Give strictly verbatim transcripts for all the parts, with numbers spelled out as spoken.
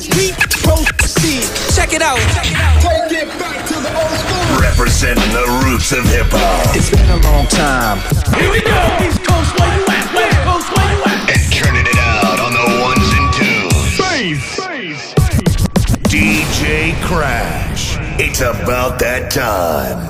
as we proceed. Check it out. Take it back to the old school. Representing the roots of hip hop. It's been a long time. Here we go. East Coast, where you at? West Coast, where you at? And turning it out on the ones and twos. Bass, bass. D J Crash. It's about that time.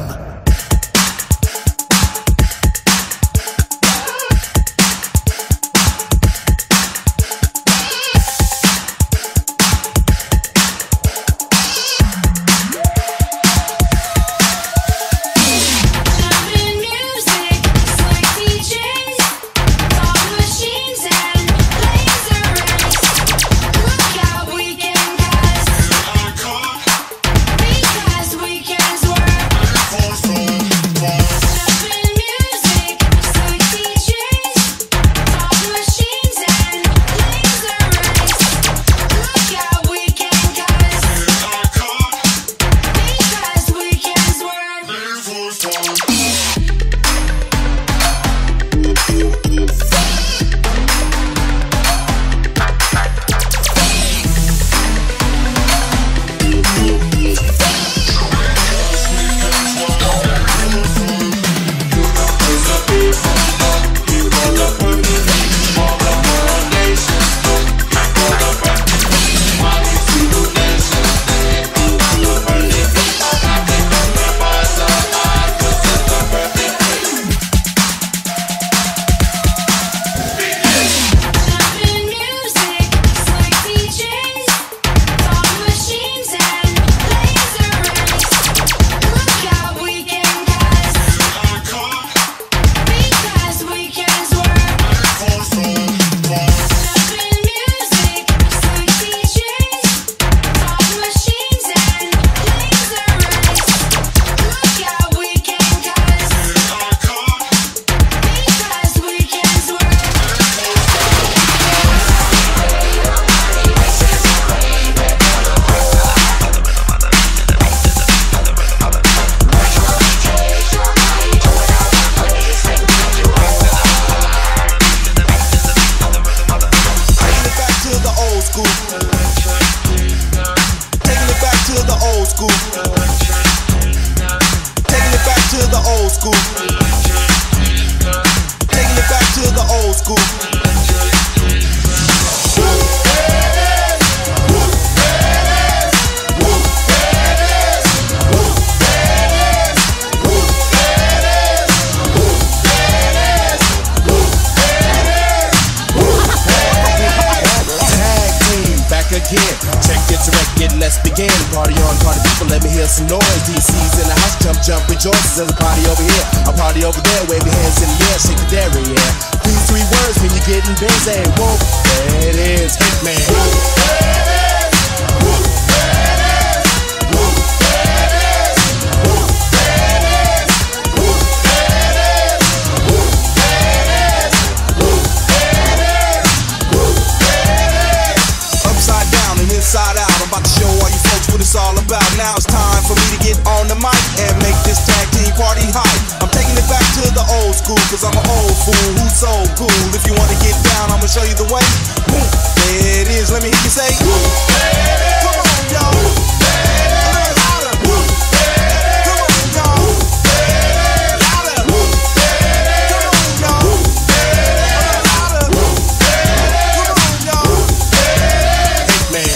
There's a party over here, a party over there. Wave your hands in the air, shake the dairy, yeah. These three words when you're getting busy. Whoop, there it is, Hitman. Whoop, there it is. Whoop, there it is. Whoop, there it is. Whoop, there it is. Whoop, there it is. Whoop, there it is. Whoop, there it is. Whoop, there it is. Upside down and inside out, I'm about to show all you folks what it's all about. Now it's time for me to get on the mic and make this tag team party hype. I'm taking it back to the old school, cause I'm an old fool who's so cool. If you wanna get down, I'ma show you the way. Boom, there it is, let me hear you say, woo, there it is. Come on, y'all. Woo, there it is. A little louder. Woo, there it is. Come on, y'all. Woo, there it is. Louder. Woo, there it is. Come on, y'all. Woo, there it is. A little louder. Woo, there it is. Come on, y'all. Woo, there it is. Man.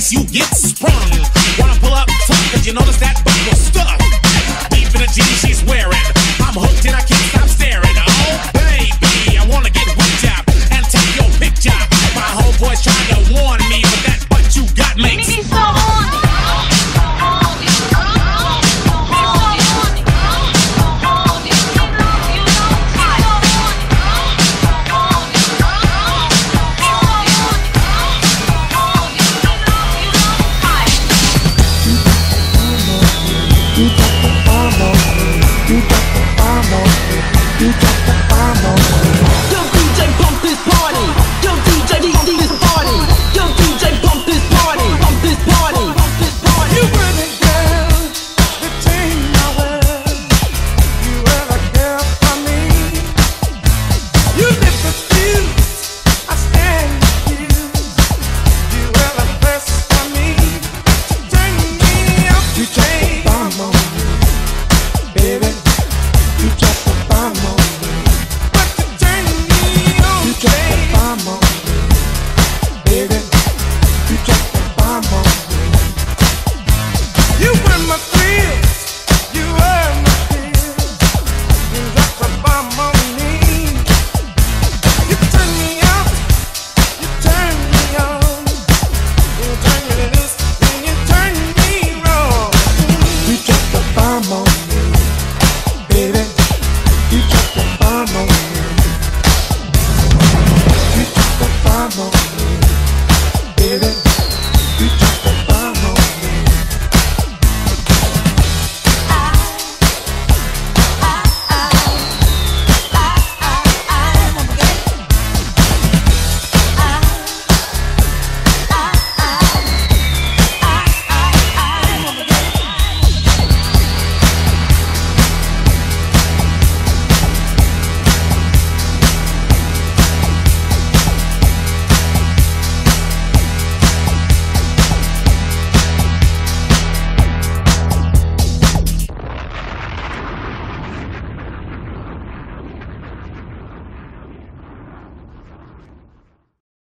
face, you get sprayed.